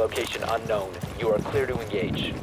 location unknown. You are clear to engage.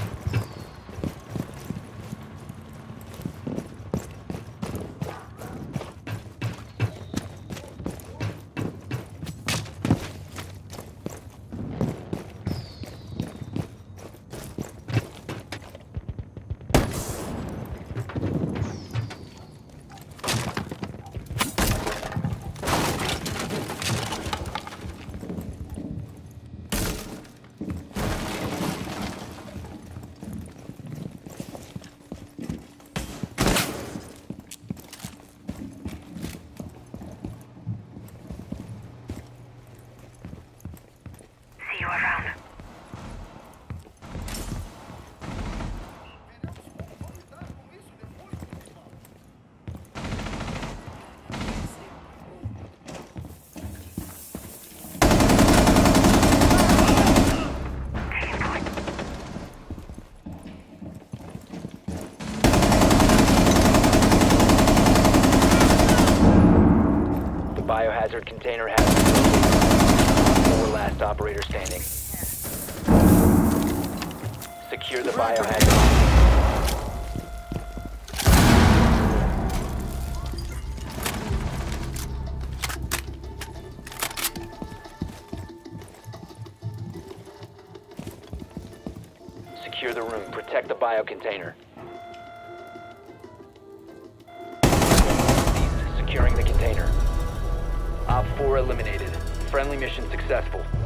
See you around. The biohazard container has been located. 4 last operator standing. Secure the biohazard. Secure the room. Protect the biocontainer. Securing the container. Op 4 eliminated. Friendly mission successful.